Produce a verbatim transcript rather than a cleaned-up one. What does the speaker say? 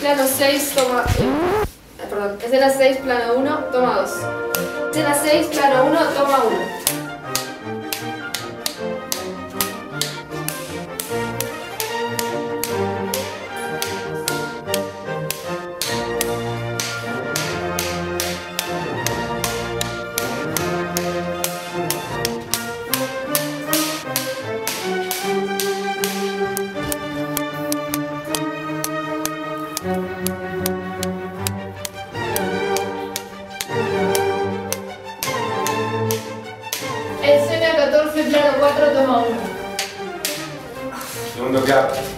plano seis, toma... Eh, perdón, escena seis, plano uno, toma dos. Escena seis, plano uno, toma uno. Escena catorce, plano cuatro, toma uno. Segundo plano.